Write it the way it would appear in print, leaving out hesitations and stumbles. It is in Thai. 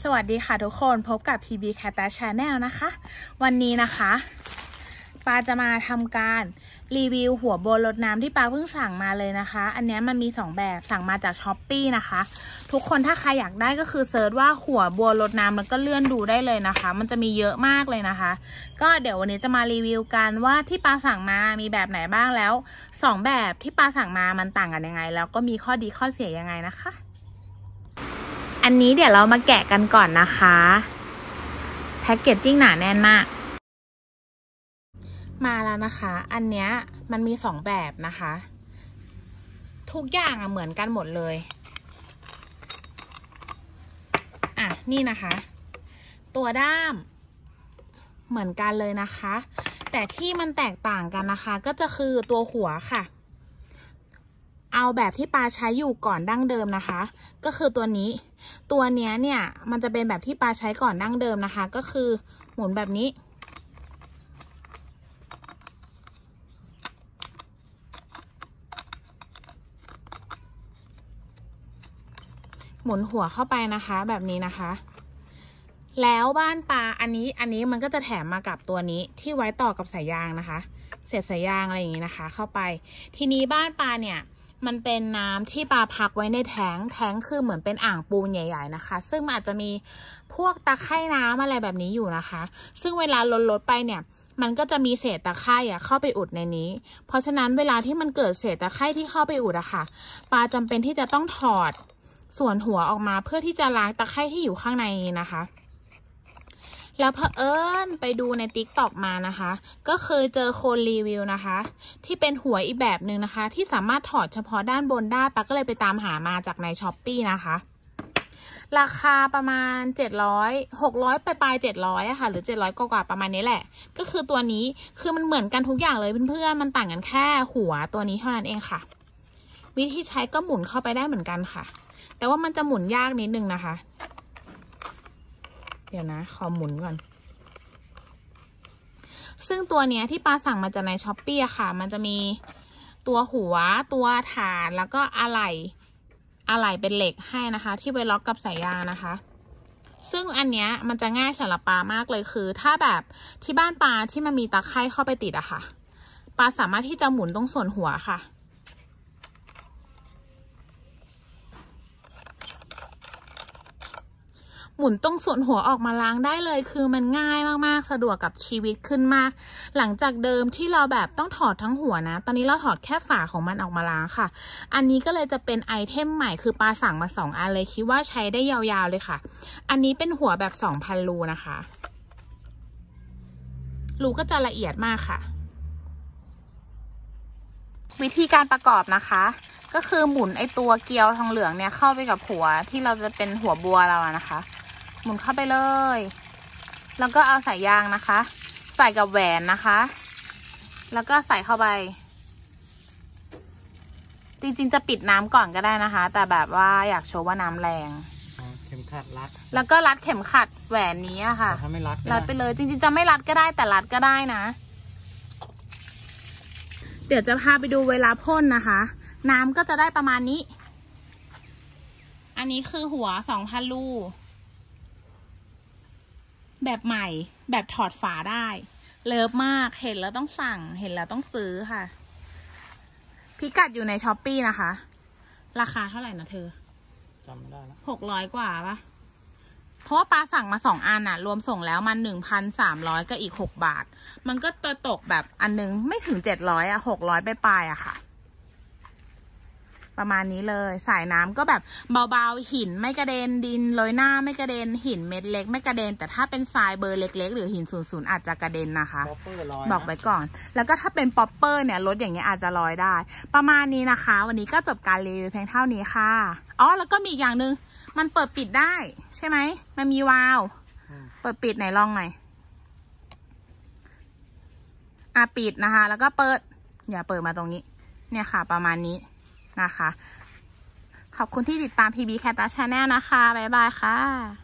สวัสดีค่ะทุกคนพบกับ PB Cat Channel นะคะวันนี้นะคะปาจะมาทำการรีวิวหัวโบรดน้ำที่ปาเพิ่งสั่งมาเลยนะคะอันนี้มันมี2แบบสั่งมาจาก Shopee นะคะทุกคนถ้าใครอยากได้ก็คือเซิร์ชว่าหัวโบรดน้ำแล้วก็เลื่อนดูได้เลยนะคะมันจะมีเยอะมากเลยนะคะก็เดี๋ยววันนี้จะมารีวิวกันว่าที่ปาสั่งมามีแบบไหนบ้างแล้ว2แบบที่ปาสั่งมามันต่างกันยังไงแล้วก็มีข้อดีข้อเสียยังไงนะคะอันนี้เดี๋ยวเรามาแกะกันก่อนนะคะแพ็กเกจจิ้งหนาแน่นมากมาแล้วนะคะอันเนี้ยมันมี2แบบนะคะทุกอย่างเหมือนกันหมดเลยนี่นะคะตัวด้ามเหมือนกันเลยนะคะแต่ที่มันแตกต่างกันนะคะก็จะคือตัวหัวค่ะเอาแบบที่ปาใช้อยู่ก่อนดั้งเดิมนะคะก็คือตัวนี้เนี่ยมันจะเป็นแบบที่ปาใช้ก่อนดั้งเดิมนะคะก็คือหมุนแบบนี้หมุนหัวเข้าไปนะคะแบบนี้นะคะแล้วบ้านปาอันนี้มันก็จะแถมมากับตัวนี้ที่ไว้ต่อกับสายยางนะคะเสียบสายยางอะไรอย่างนี้นะคะเข้าไปทีนี้บ้านปาเนี่ยมันเป็นน้ำที่ปาพักไว้ในแท้งคือเหมือนเป็นอ่างปูนใหญ่ๆนะคะซึ่งมันอาจจะมีพวกตะไคร่น้ำอะไรแบบนี้อยู่นะคะซึ่งเวลาลดไปเนี่ยมันก็จะมีเศษตะไคร่เข้าไปอุดในนี้เพราะฉะนั้นเวลาที่มันเกิดเศษตะไคร่ที่เข้าไปอุดอะค่ะปาจำเป็นที่จะต้องถอดส่วนหัวออกมาเพื่อที่จะล้างตะไคร่ที่อยู่ข้างในนี้นะคะแล้วเผอิญไปดูใน TikTok มานะคะก็เคยเจอคนรีวิวนะคะที่เป็นหัวอีกแบบหนึ่งนะคะที่สามารถถอดเฉพาะด้านบนได้ปาก็เลยไปตามหามาจากใน Shopee นะคะราคาประมาณ600ไปปลาย700อะค่ะหรือ700กว่าประมาณนี้แหละก็คือตัวนี้คือมันเหมือนกันทุกอย่างเลยเพื่อนๆมันต่างกันแค่หัวตัวนี้เท่านั้นเองค่ะวิธีใช้ก็หมุนเข้าไปได้เหมือนกันค่ะแต่ว่ามันจะหมุนยากนิดนึงนะคะเดี๋ยวนะขอหมุนก่อนซึ่งตัวเนี้ยที่ปาสั่งมาจากใน Shopee อะค่ะมันจะมีตัวหัวตัวฐานแล้วก็อะไหล่เป็นเหล็กให้นะคะที่ไว้ล็อกกับสายยางนะคะซึ่งอันเนี้ยมันจะง่ายสำหรับปามากเลยคือถ้าแบบที่บ้านปาที่มันมีตะไคร่เข้าไปติดอะค่ะปาสามารถที่จะหมุนตรงส่วนหัวค่ะหมุนตรงส่วนหัวออกมาล้างได้เลยคือมันง่ายมากๆสะดวกกับชีวิตขึ้นมากหลังจากเดิมที่เราแบบต้องถอดทั้งหัวนะตอนนี้เราถอดแค่ฝาของมันออกมาล้างค่ะอันนี้ก็เลยจะเป็นไอเทมใหม่คือปาสั่งมา2อันเลยคิดว่าใช้ได้ยาวๆเลยค่ะอันนี้เป็นหัวแบบ 2,000 รูนะคะรูก็จะละเอียดมากค่ะวิธีการประกอบนะคะก็คือหมุนไอตัวเกลียวทองเหลืองเนี่ยเข้าไปกับหัวที่เราจะเป็นหัวบัวเราอะนะคะหมุนเข้าไปเลยแล้วก็เอาสายยางนะคะใส่กับแหวนนะคะแล้วก็ใส่เข้าไปจริงๆจะปิดน้ำก่อนก็ได้นะคะแต่แบบว่าอยากโชว์ว่าน้ำแรงเข็มขัดรัดแล้วก็รัดเข็มขัดแหวนนี้อะค่ะถ้าไม่รัดไปเลยจริงๆจะไม่รัดก็ได้แต่รัดก็ได้นะเดี๋ยวจะพาไปดูเวลาพ่นนะคะน้ำก็จะได้ประมาณนี้อันนี้คือหัว 2,000 รูแบบใหม่แบบถอดฝาได้เลิฟมากเห็นแล้วต้องสั่งเห็นแล้วต้องซื้อค่ะพิกัดอยู่ใน Shopee นะคะราคาเท่าไหร่นะเธอจำไม่ได้แล้ว 600 กว่าปะเพราะว่าปาสั่งมา2อันรวมส่งแล้วมัน 1,300 ก็อีก6 บาทมันก็ตกแบบอันนึงไม่ถึง700 600ปลายๆค่ะประมาณนี้เลยสายน้ำก็แบบเบาๆหินไม่กระเด็นดินโรยหน้าไม่กระเด็นหินเม็ดเล็กไม่กระเด็นแต่ถ้าเป็นทรายเบอร์เล็กๆหรือหิน00อาจจะกระเด็นนะคะบอกไว้ก่อนแล้วก็ถ้าเป็นป๊อปเปอร์เนี่ยรถอย่างเงี้ยอาจจะลอยได้ประมาณนี้นะคะวันนี้ก็จบการรีวิวเพียงเท่านี้ค่ะอ๋อแล้วก็มีอีกอย่างนึงมันเปิดปิดได้ใช่ไหมมันมีวาล์วเปิดปิดไหนลองหน่อยปิดนะคะแล้วก็เปิดอย่าเปิดมาตรงนี้เนี่ยค่ะประมาณนี้นะคะขอบคุณที่ติดตาม PB Cat Channel นะคะบ๊ายบายค่ะ